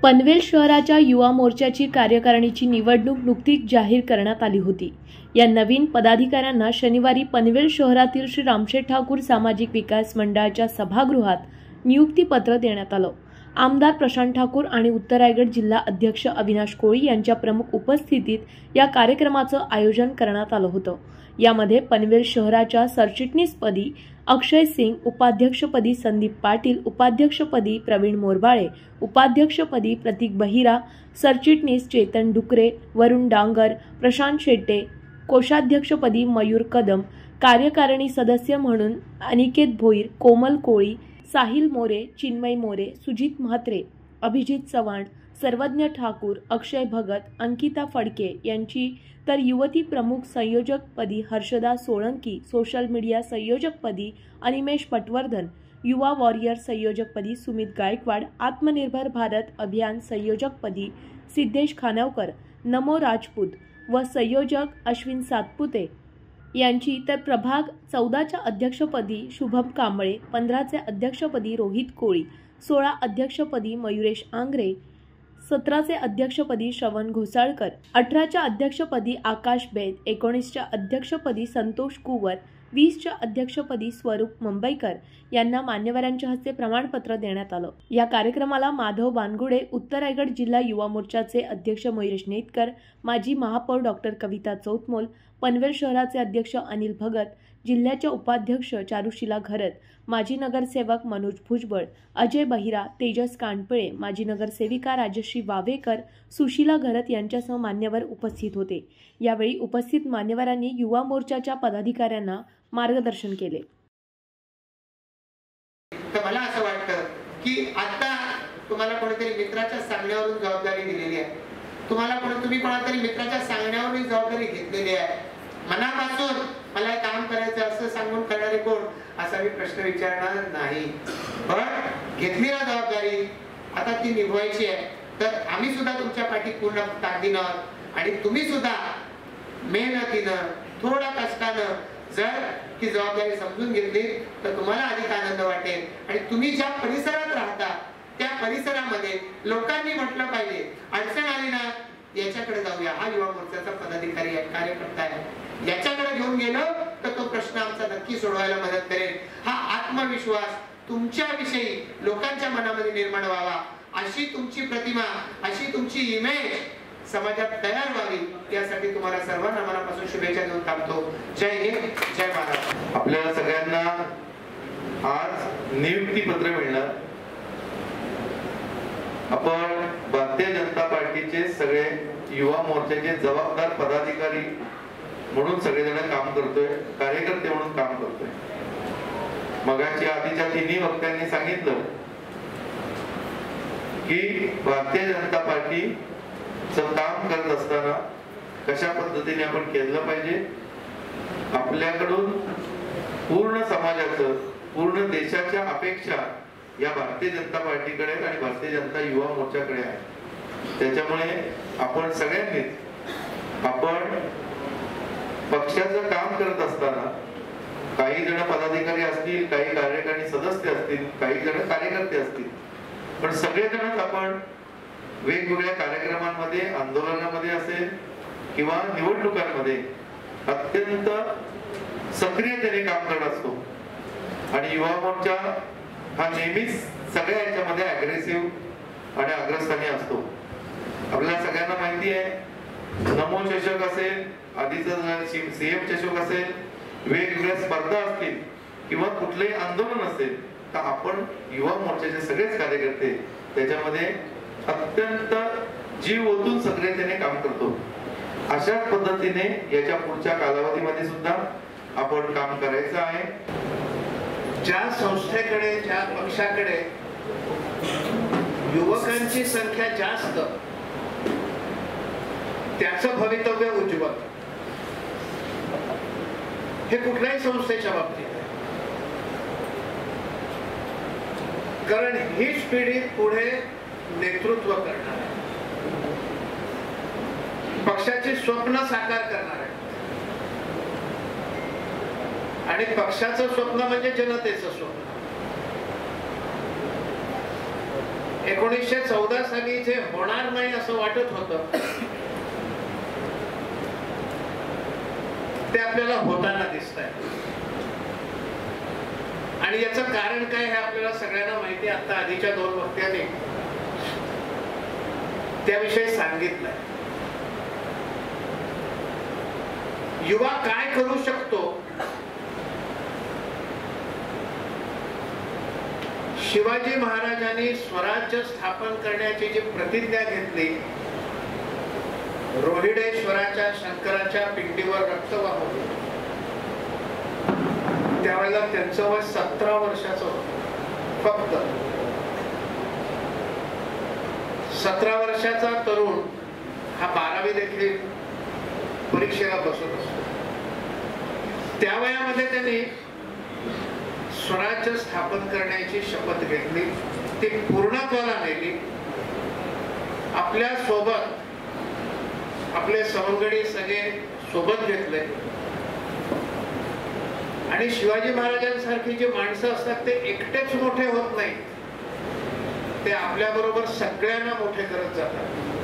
पनवेल शहराच्या युवा मोर्चाची कार्यकारिणीची निवडणूक नुकतीच जाहीर करण्यात आली होती। या नवीन पदाधिकाऱ्यांना शनिवारी पनवेल शहरातील श्री रामशेठ ठाकूर सामाजिक विकास मंडळाच्या सभागृहात नियुक्तीपत्र देण्यात आलं। आमदार प्रशांत ठाकूर आणि उत्तर रायगड जिल्हा अध्यक्ष अविनाश कोळी यांच्या प्रमुख उपस्थितीत या कार्यक्रमाचं आयोजन करण्यात आलं होतं। यामध्ये पनवेल शहराच्या सरचिटणीसपदी अक्षय सिंग, उपाध्यक्षपदी संदीप पाटील, उपाध्यक्षपदी प्रवीण मोरबाळे, उपाध्यक्षपदी प्रतीक बहिरा, सरचिटणीस चेतन डुकरे, वरुण डांगर, प्रशांत शेट्टे, कोषाध्यक्षपदी मयूर कदम, कार्यकारिणी सदस्य म्हणून अनिकेत भोईर, कोमल कोळी, साहिल मोरे, चिन्मय मोरे, सुजित म्हात्रे, अभिजित चव्हाण, सर्वज्ञ ठाकूर, अक्षय भगत, अंकिता फडके यांची तर युवती प्रमुख संयोजकपदी हर्षदा सोळंकी, सोशल मीडिया संयोजकपदी अनिमेश पटवर्धन, युवा वॉरियर संयोजकपदी सुमित गायकवाड, आत्मनिर्भर भारत अभियान संयोजकपदी सिद्धेश खानवकर, नमो राजपूत व संयोजक अश्विन सातपुते यांची तर प्रभाग 14च्या अध्यक्षपदी शुभम कांबळे, 15चे अध्यक्षपदी रोहित कोळी, 16 अध्यक्षपदी मयुरेश आंग्रे, 17चे अध्यक्षपदी श्रवण घोसाळकर, 18च्या अध्यक्षपदी आकाश बेद, 19च्या अध्यक्षपदी संतोष कुवर, 20च्या अध्यक्षपदी स्वरूप मुंबईकर यांना मान्यवरांच्या हस्ते प्रमाणपत्र देण्यात आलं। या कार्यक्रमाला माधव बानगुडे, उत्तर रायगड जिल्हा युवा मोर्चाचे अध्यक्ष मयुरेश नेतकर, माजी महापौर डॉक्टर कविता चौतमोल, पनवेल शहराचे अध्यक्ष अनिल भगत, जिल्ह्याच्या उपाध्यक्ष चारुशीला घरत, माजी नगरसेवक मनोज भुजबळ, अजय बहिरा, तेजस कानपिळे, माजी नगरसेविका राजश्री वावेकर, सुशीला घरत यांच्यासह मान्यवर उपस्थित होते। यावेळी उपस्थित मान्यवरांनी युवा मोर्चाच्या पदाधिकाऱ्यांना मार्गदर्शन केले। तर मला असं वाटतं की आता तुम्हाला कोणीतरी मित्राच्या सांगण्यावरून जबाबदारी दिलेली आहे, तुम्ही कोणातरी मित्राच्या सांगण्यावरून जबाबदारी घेतलेली आहे। मनापासून मला काम करायचं असं सांगून करणारे कोण, असा मी प्रश्न विचारणार नाही। पण घेतलेली जबाबदारी आता ती निभवायची आहे, तर आम्ही सुद्धा तुमच्या पाठी पूर्ण ताकदीनं आणि तुम्ही सुद्धा मेहनतीनं, थोडा कष्टानं जर ही जबाबदारी समजून घेतली तर तुम्हाला अधिक आनंद वाटेल। आणि तुम्ही ज्या परिसरात राहता त्या परिसरामध्ये लोकांनी म्हटलं पाहिजे, अडचण आली ना याच्याकडे जाऊया, हा युवा मोर्चाचा पदाधिकारी आहे, कार्यकर्ता आहे, याच्याकडे घेऊन गेलो तर तो प्रश्न आमचा नक्की सोडवायला मदत करेल। हा आत्मविश्वास तुमच्याविषयी लोकांच्या मनामध्ये निर्माण व्हावा, अशी तुमची प्रतिमा, अशी तुमची इमेज समाजात तयार व्हावी, यासाठी तुम्हाला सर्वांना मनापासून शुभेच्छा देऊन थांबतो। जय हिंद, जय महाराष्ट्र। आपल्याला सगळ्यांना आज नियुक्ती पत्र मिळणार। आपण भारतीय जनता पार्टीचे सगळे युवा मोर्चाचे जबाबदार पदाधिकारी म्हणून सगळेजण काम करतोय, कार्यकर्ते म्हणून काम करतोय। मगाची आधीच्या तिन्ही वक्त्यांनी सांगितलं की भारतीय जनता पार्टीचं काम करत असताना कशा पद्धतीने आपण केलं पाहिजे। आपल्याकडून पूर्ण समाजाचं, पूर्ण देशाच्या अपेक्षा या भारतीय जनता पार्टीकडे आणि भारतीय जनता युवा मोर्चाकडे आहे। त्याच्यामुळे आपण सगळ्यांनीच आपण पक्षाचं काम करत असताना काही जण पदाधिकारी असतील, काही कार्यकारिणी सदस्य असतील, काही जण कार्यकर्ते असतील, पण सगळेजणच आपण वेगवेगळ्या कार्यक्रमांमध्ये, आंदोलनामध्ये असेल किंवा निवडणुकांमध्ये अत्यंत सक्रियतेने काम करत असतो। आणि युवा मोर्चा हा नेहमीच सगळ्या याच्यामध्ये अग्रेसिव्ह आणि अग्रस्थानी असतो। आपल्याला सगळ्यांना माहिती आहे, नमो चषक असेल, आधीचं सीएम चषक असेल, वेगवेगळ्या स्पर्धा असतील किंवा कुठलेही आंदोलन असेल, तर आपण युवा मोर्चाचे सगळेच कार्यकर्ते त्याच्यामध्ये अत्यंत जीव ओतून सक्रियतेने काम करतो। अशाच पद्धतीने याच्या पुढच्या कालावधीमध्ये सुद्धा आपण काम करायचं आहे। ज्या संस्थेकडे, ज्या पक्षाकडे युवकांची संख्या जास्त, त्याचं भवितव्य उज्ज्वल, हे कुठल्याही संस्थेच्या बाबतीत आहे। कारण हीच पिढी पुढे नेतृत्व करणार आहे, पक्षाची स्वप्न साकार करणार आहे। आणि पक्षाचं स्वप्न म्हणजे जनतेचं स्वप्न। 1914 साली जे होणार नाही असं वाटत होतं ते आपल्याला होताना दिसत आहे. आणि याचं कारण काय हे आपल्याला सगळ्यांना माहिती. आता आधीच्या 2 वक्त्यांनी त्याविषयी सांगितलंय. युवा काय करू शकतो, शिवाजी महाराजांनी स्वराज्य स्थापन करण्याची जी प्रतिज्ञा घेतली, रोहिडेश्वराच्या शंकराच्या पिंडीवर रक्त वाहून, त्यावेळेला त्यांचं वय 17 वर्षाचं होतं. फक्त 17 वर्षाचा तरुण हा 12वी देखील परीक्षेला बसत असतो. त्या वयामध्ये त्यांनी स्वराज्य स्थापन करण्याची शपथ घेतली, ती पूर्णत्वाला नेली. आपल्या सोबत आपले सवंगडी सगळे सोबत घेतले. आणि शिवाजी महाराजांसारखी जी माणसं असतात ते एकटेच मोठे होत नाही, ते आपल्या बरोबर सगळ्यांना मोठे करत जातात.